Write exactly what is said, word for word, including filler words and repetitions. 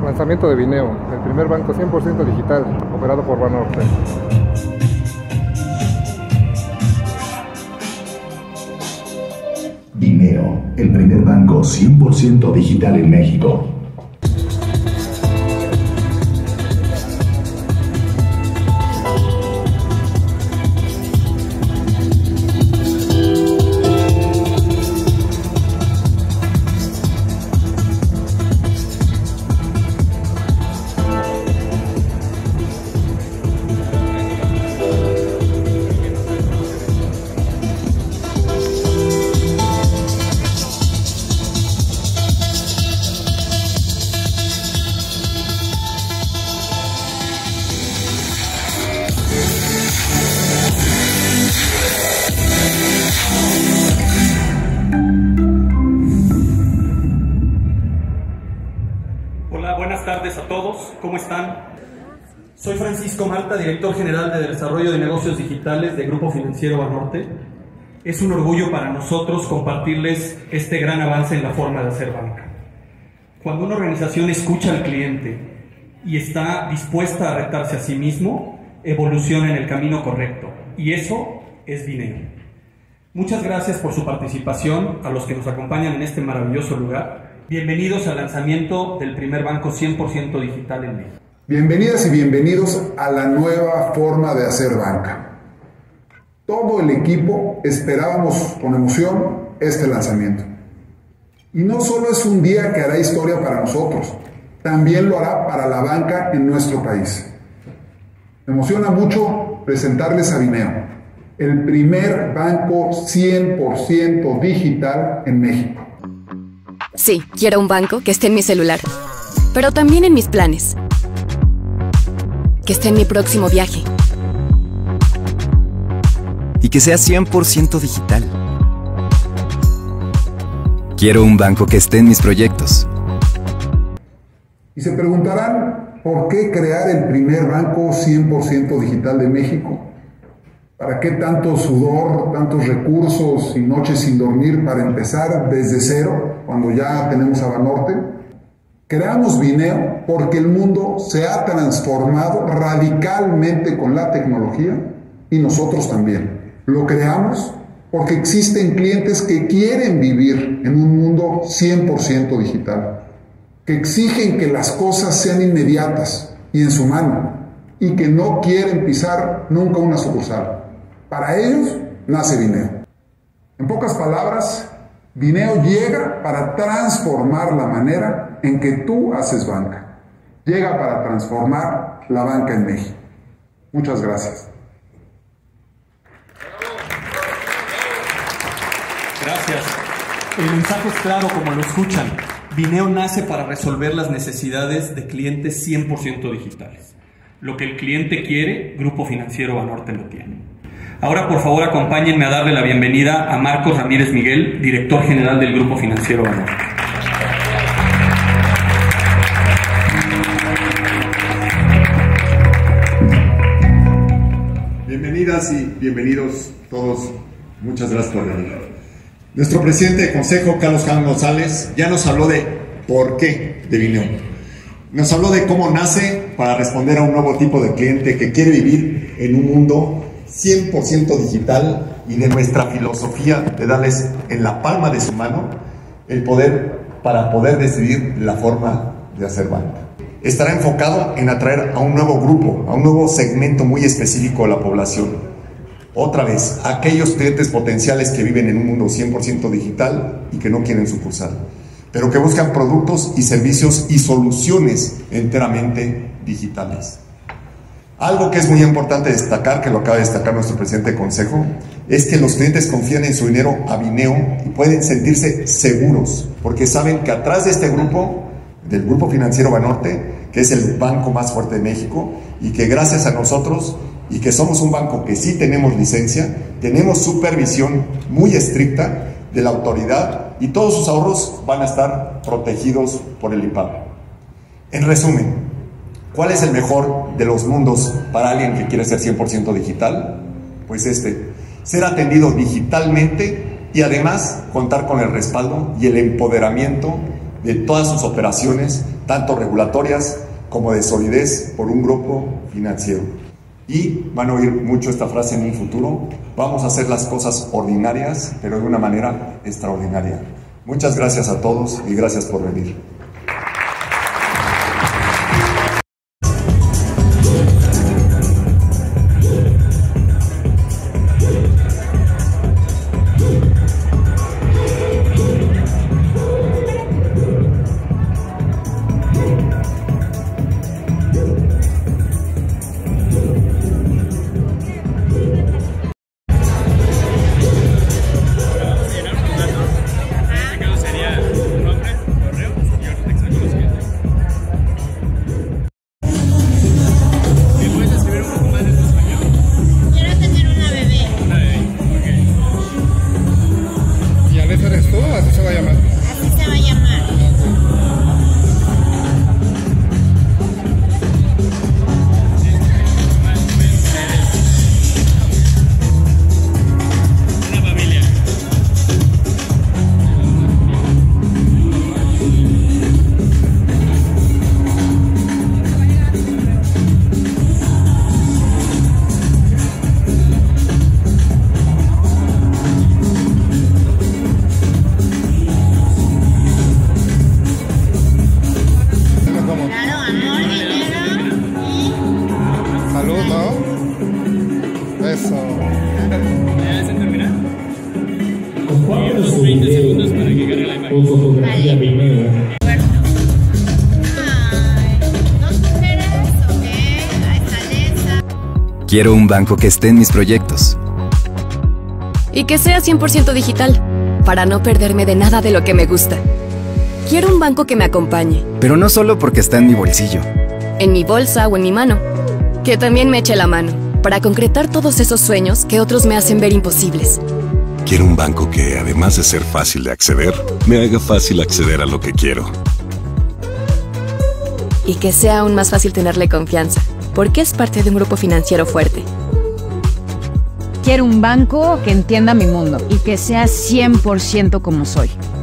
Lanzamiento de Bineo, el primer banco cien por ciento digital, operado por Banorte. Bineo, el primer banco cien por ciento digital en México. Buenas tardes a todos, ¿cómo están? Soy Francisco Marta, director general de Desarrollo de Negocios Digitales de Grupo Financiero Banorte. Es un orgullo para nosotros compartirles este gran avance en la forma de hacer banca. Cuando una organización escucha al cliente y está dispuesta a retarse a sí mismo, evoluciona en el camino correcto, y eso es Bineo. Muchas gracias por su participación, a los que nos acompañan en este maravilloso lugar. Bienvenidos al lanzamiento del primer banco cien por ciento digital en México. Bienvenidas y bienvenidos a la nueva forma de hacer banca. Todo el equipo esperábamos con emoción este lanzamiento. Y no solo es un día que hará historia para nosotros, también lo hará para la banca en nuestro país. Me emociona mucho presentarles a Bineo, el primer banco cien por ciento digital en México. Sí, quiero un banco que esté en mi celular, pero también en mis planes, que esté en mi próximo viaje y que sea cien por ciento digital. Quiero un banco que esté en mis proyectos. Y se preguntarán, ¿por qué crear el primer banco cien por ciento digital de México? ¿Para qué tanto sudor, tantos recursos y noches sin dormir para empezar desde cero, cuando ya tenemos a Banorte? Creamos Bineo porque el mundo se ha transformado radicalmente con la tecnología y nosotros también. Lo creamos porque existen clientes que quieren vivir en un mundo cien por ciento digital, que exigen que las cosas sean inmediatas y en su mano, y que no quieren pisar nunca una sucursal. Para ellos nace Bineo. En pocas palabras, Bineo llega para transformar la manera en que tú haces banca. Llega para transformar la banca en México. Muchas gracias. Gracias. El mensaje es claro, como lo escuchan. Bineo nace para resolver las necesidades de clientes cien por ciento digitales. Lo que el cliente quiere, Grupo Financiero Banorte lo tiene. Ahora, por favor, acompáñenme a darle la bienvenida a Marcos Ramírez Miguel, director general del Grupo Financiero Banorte. Bienvenidas y bienvenidos todos. Muchas gracias por venir. Nuestro presidente de consejo, Carlos Jan González, ya nos habló de por qué de Bineo. Nos habló de cómo nace para responder a un nuevo tipo de cliente que quiere vivir en un mundo cien por ciento digital, y de nuestra filosofía de darles en la palma de su mano el poder para poder decidir la forma de hacer banca. Estará enfocado en atraer a un nuevo grupo, a un nuevo segmento muy específico de la población. Otra vez, aquellos clientes potenciales que viven en un mundo cien por ciento digital y que no quieren sucursal, pero que buscan productos y servicios y soluciones enteramente digitales. Algo que es muy importante destacar, que lo acaba de destacar nuestro presidente de consejo, es que los clientes confían en su dinero a Bineo y pueden sentirse seguros, porque saben que atrás de este grupo, del Grupo Financiero Banorte, que es el banco más fuerte de México, y que gracias a nosotros, y que somos un banco que sí tenemos licencia, tenemos supervisión muy estricta de la autoridad, y todos sus ahorros van a estar protegidos por el impago. En resumen, ¿cuál es el mejor de los mundos para alguien que quiere ser cien por ciento digital? Pues este, ser atendido digitalmente y además contar con el respaldo y el empoderamiento de todas sus operaciones, tanto regulatorias como de solidez por un grupo financiero. Y van a oír mucho esta frase en un futuro: vamos a hacer las cosas ordinarias, pero de una manera extraordinaria. Muchas gracias a todos y gracias por venir. Quiero un banco que esté en mis proyectos. Y que sea cien por ciento digital, para no perderme de nada de lo que me gusta. Quiero un banco que me acompañe. Pero no solo porque está en mi bolsillo. En mi bolsa o en mi mano. Que también me eche la mano, para concretar todos esos sueños que otros me hacen ver imposibles. Quiero un banco que, además de ser fácil de acceder, me haga fácil acceder a lo que quiero. Y que sea aún más fácil tenerle confianza, porque es parte de un grupo financiero fuerte. Quiero un banco que entienda mi mundo y que sea cien por ciento como soy.